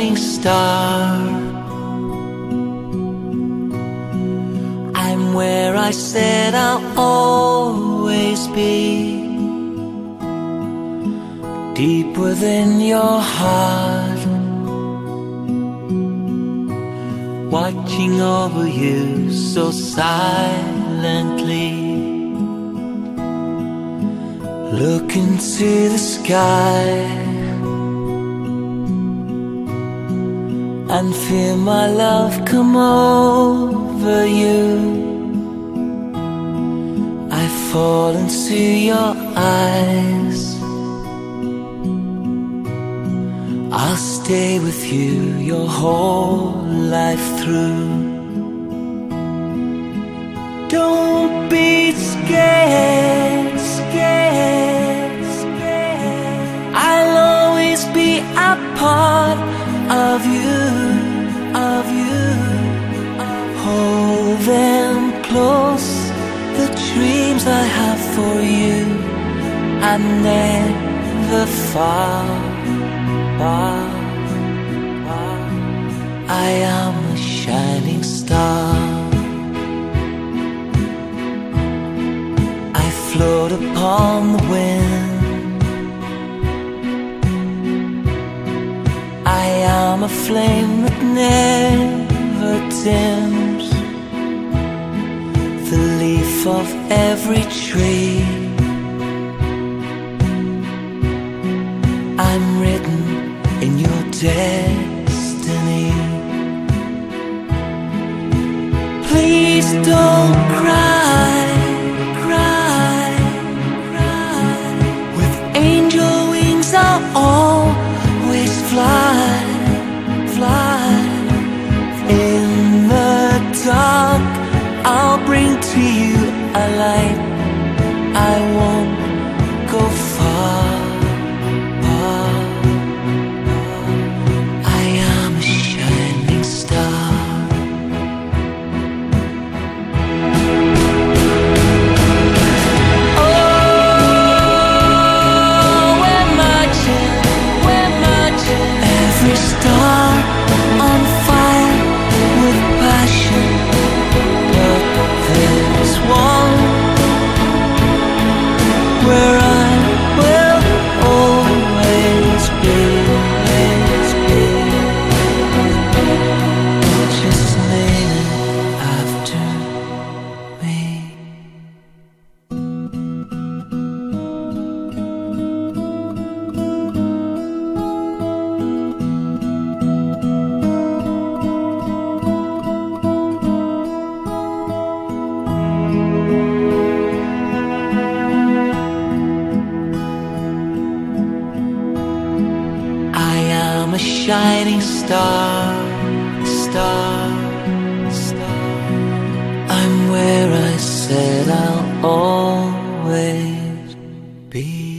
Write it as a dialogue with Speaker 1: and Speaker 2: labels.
Speaker 1: shooting star. I'm where I said I'll always be, deep within your heart, watching over you so silently. Look into the sky and feel my love come over you. I fall into your eyes. I'll stay with you your whole life through. Don't be scared, scared, scared. I'll always be a part of you, of you. Hold them close, the dreams I have for you are never far. I am a shining star. I float upon the wind. I am a flame that never dims, the leaf of every tree. I'm written in your destiny. Please don't cry, cry, cry. With angel wings I'll always fly, fly. In the dark I'll bring to you a light. I won't go far. Where I will always be, just name it after me. I'm a shining star, star, star. I'm where I said I'll always be.